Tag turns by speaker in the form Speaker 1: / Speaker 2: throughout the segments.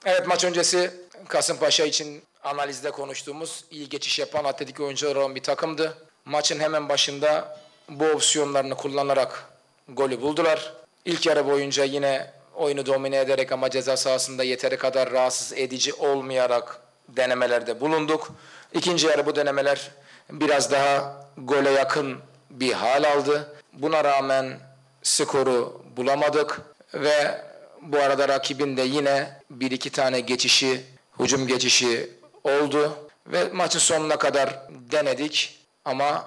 Speaker 1: Evet, maç öncesi Kasımpaşa için analizde konuştuğumuz iyi geçiş yapan atletik oyuncular olan bir takımdı. Maçın hemen başında bu opsiyonlarını kullanarak golü buldular. İlk yarı boyunca yine oyunu domine ederek ama ceza sahasında yeteri kadar rahatsız edici olmayarak denemelerde bulunduk. İkinci yarı bu denemeler biraz daha gole yakın bir hal aldı. Buna rağmen skoru bulamadık ve bu arada rakibin de yine bir iki tane geçişi, hücum geçişi oldu ve maçın sonuna kadar denedik ama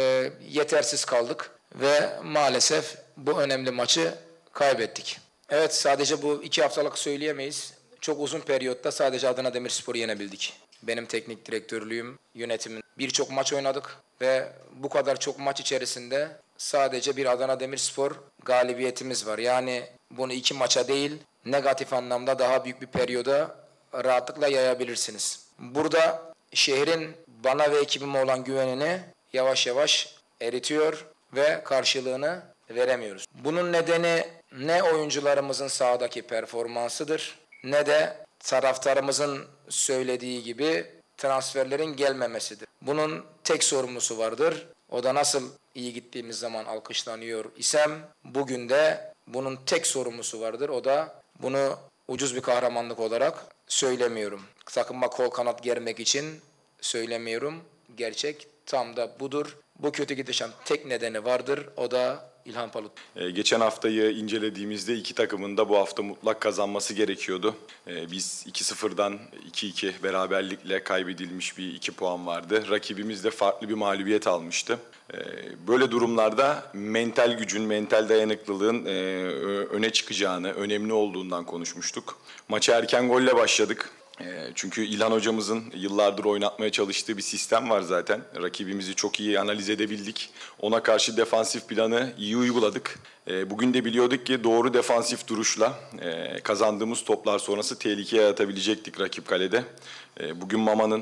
Speaker 1: yetersiz kaldık ve maalesef bu önemli maçı kaybettik. Evet, sadece bu 2 haftalık söyleyemeyiz. Çok uzun periyotta sadece Adana Demirspor'u yenebildik. Benim teknik direktörlüğüm, yönetimin birçok maç oynadık ve bu kadar çok maç içerisinde sadece bir Adana Demirspor galibiyetimiz var. Yani bunu 2 maça değil, negatif anlamda daha büyük bir periyoda rahatlıkla yayabilirsiniz. Burada şehrin bana ve ekibime olan güvenini yavaş yavaş eritiyor ve karşılığını veremiyoruz. Bunun nedeni ne oyuncularımızın sahadaki performansıdır ne de taraftarımızın söylediği gibi transferlerin gelmemesidir. Bunun tek sorumlusu vardır. O da nasıl iyi gittiğimiz zaman alkışlanıyor isem bugün de bunun tek sorumlusu vardır. O da bunu ucuz bir kahramanlık olarak söylemiyorum. Takıma kol kanat germek için söylemiyorum. Gerçek tam da budur. Bu kötü gidişin tek nedeni vardır. O da İlhan Palut.
Speaker 2: Geçen haftayı incelediğimizde iki takımın da bu hafta mutlak kazanması gerekiyordu. Biz 2-0'dan 2-2 beraberlikle kaybedilmiş bir 2 puan vardı. Rakibimiz de farklı bir mağlubiyet almıştı. Böyle durumlarda mental gücün, mental dayanıklılığın öne çıkacağını, önemli olduğundan konuşmuştuk. Maça erken golle başladık. Çünkü İlhan hocamızın yıllardır oynatmaya çalıştığı bir sistem var zaten. Rakibimizi çok iyi analiz edebildik. Ona karşı defansif planı iyi uyguladık. Bugün de biliyorduk ki doğru defansif duruşla kazandığımız toplar sonrası tehlikeye atabilecektik rakip kalede. Bugün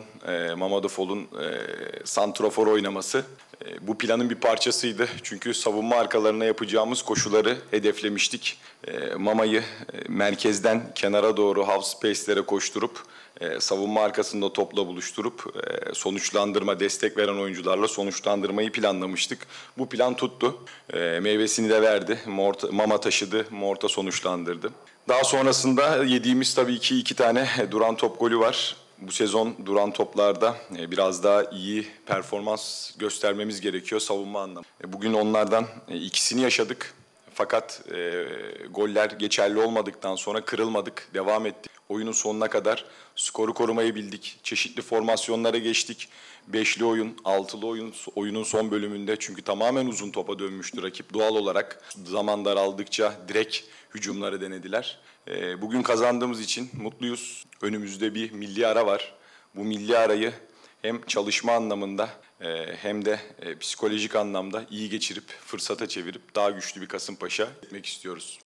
Speaker 2: Mama Defol'un santrafor oynaması bu planın bir parçasıydı. Çünkü savunma arkalarına yapacağımız koşuları hedeflemiştik. Mama'yı merkezden kenara doğru half space'lere koşturup savunma arkasında topla buluşturup sonuçlandırma, destek veren oyuncularla sonuçlandırmayı planlamıştık. Bu plan tuttu. Meyvesini de verdi. Mama taşıdı, Morta sonuçlandırdı. Daha sonrasında yediğimiz tabii ki 2 tane duran top golü var. Bu sezon duran toplarda biraz daha iyi performans göstermemiz gerekiyor savunma anlamında. Bugün onlardan ikisini yaşadık. Fakat goller geçerli olmadıktan sonra kırılmadık, devam ettik. Oyunun sonuna kadar skoru korumayı bildik. Çeşitli formasyonlara geçtik. 5'li oyun, 6'lı oyun, oyunun son bölümünde çünkü tamamen uzun topa dönmüştü rakip. Doğal olarak zaman daraldıkça direkt hücumları denediler. Bugün kazandığımız için mutluyuz. Önümüzde bir milli ara var. Bu milli arayı hem çalışma anlamında hem de psikolojik anlamda iyi geçirip, fırsata çevirip daha güçlü bir Kasımpaşa etmek istiyoruz.